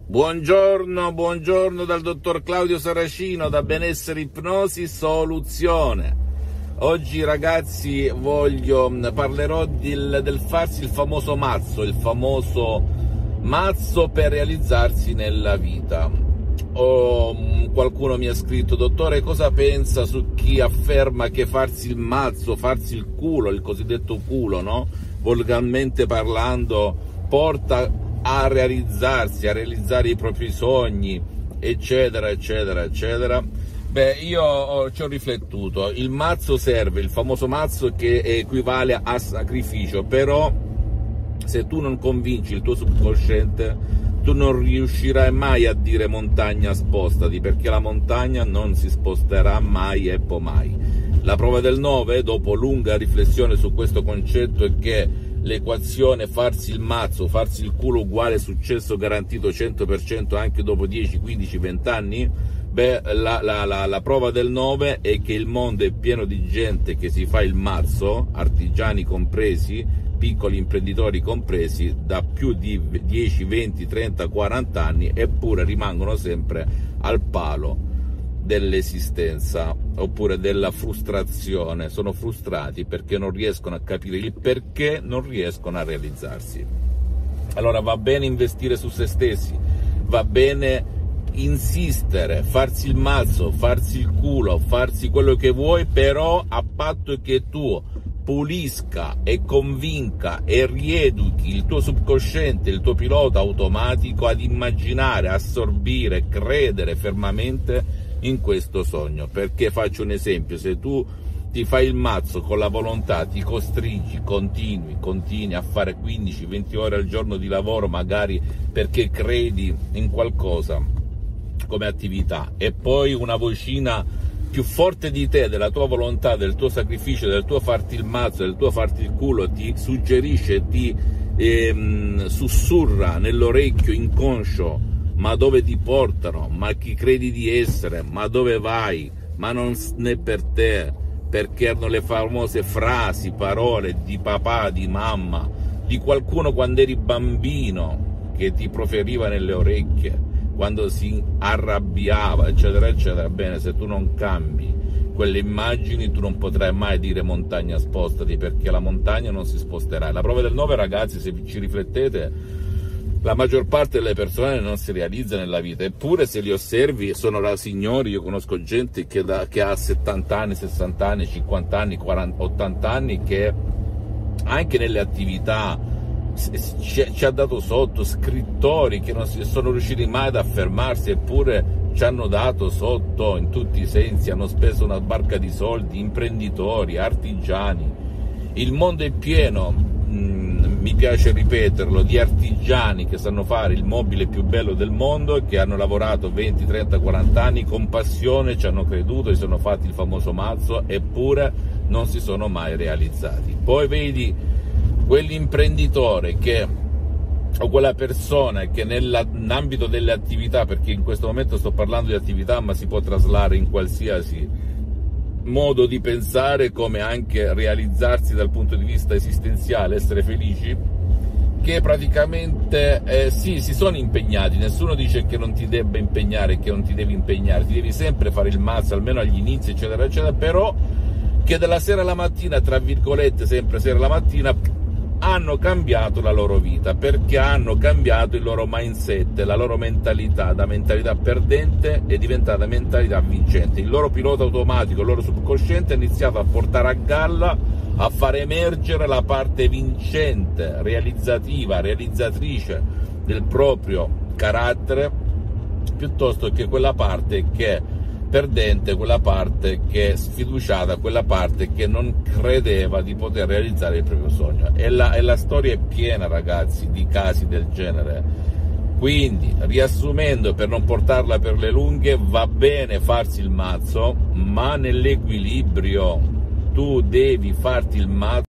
Buongiorno dal dottor Claudio Saracino da Benessere Ipnosi Soluzione. Oggi ragazzi parlerò del farsi il famoso mazzo per realizzarsi nella vita. Qualcuno mi ha scritto: dottore, cosa pensa su chi afferma che farsi il mazzo, farsi il culo, il cosiddetto culo, no? Volgarmente parlando, porta a realizzare i propri sogni, eccetera. Beh, io ci ho riflettuto. Il mazzo serve, il famoso mazzo, che equivale a sacrificio, però se tu non convinci il tuo subconsciente, tu non riuscirai mai a dire montagna spostati, perché la montagna non si sposterà mai e poi mai. La prova del 9, dopo lunga riflessione su questo concetto, è che l'equazione farsi il mazzo, farsi il culo uguale successo garantito 100% anche dopo 10, 15, 20 anni, beh, la prova del 9 è che il mondo è pieno di gente che si fa il mazzo, artigiani compresi, piccoli imprenditori compresi, da più di 10, 20, 30, 40 anni, eppure rimangono sempre al palo dell'esistenza oppure della frustrazione. Sono frustrati perché non riescono a capire il perché non riescono a realizzarsi. Allora va bene investire su se stessi, va bene insistere, farsi il mazzo, farsi il culo, farsi quello che vuoi, però a patto che tu pulisca e convinca e rieduchi il tuo subconsciente, il tuo pilota automatico ad immaginare, assorbire, credere fermamente in questo sogno. Perché faccio un esempio: se tu ti fai il mazzo con la volontà, ti costringi, continui a fare 15-20 ore al giorno di lavoro, magari perché credi in qualcosa come attività, e poi una vocina più forte di te, della tua volontà, del tuo sacrificio, del tuo farti il mazzo, del tuo farti il culo, ti suggerisce, ti sussurra nell'orecchio inconscio: ma dove ti portano? Ma chi credi di essere? Ma dove vai? Ma non è per te, perché erano le famose frasi, parole di papà, di mamma, di qualcuno quando eri bambino, che ti proferiva nelle orecchie quando si arrabbiava, eccetera. Bene, se tu non cambi quelle immagini, tu non potrai mai dire montagna spostati, perché la montagna non si sposterà. La prova del 9, ragazzi, se ci riflettete, la maggior parte delle persone non si realizza nella vita, eppure se li osservi sono signori. Io conosco gente che ha 70 anni, 60 anni, 50 anni, 40, 80 anni, che anche nelle attività ci ha dato sotto, scrittori che non sono riusciti mai ad affermarsi, eppure ci hanno dato sotto in tutti i sensi, hanno speso una barca di soldi, imprenditori, artigiani. Il mondo è pieno, mi piace ripeterlo, di artigiani che sanno fare il mobile più bello del mondo e che hanno lavorato 20, 30, 40 anni con passione, ci hanno creduto, si sono fatti il famoso mazzo, eppure non si sono mai realizzati. Poi vedi quell'imprenditore o quella persona che nell'ambito delle attività, perché in questo momento sto parlando di attività, ma si può traslare in qualsiasi modo di pensare, come anche realizzarsi dal punto di vista esistenziale, essere felici, che praticamente sì, si sono impegnati. Nessuno dice che non ti debba impegnare, che non ti devi impegnare, ti devi sempre fare il mazzo, almeno agli inizi, eccetera, però che dalla sera alla mattina, tra virgolette, sempre sera alla mattina, hanno cambiato la loro vita, perché hanno cambiato il loro mindset, la loro mentalità. Da mentalità perdente è diventata mentalità vincente. Il loro pilota automatico, il loro subconsciente ha iniziato a portare a galla, a far emergere la parte vincente, realizzativa, realizzatrice del proprio carattere, piuttosto che quella parte che è perdente, quella parte che è sfiduciata, quella parte che non credeva di poter realizzare il proprio sogno. E la storia è piena, ragazzi, di casi del genere. Quindi, riassumendo, per non portarla per le lunghe, va bene farsi il mazzo, ma nell'equilibrio. Tu devi farti il mazzo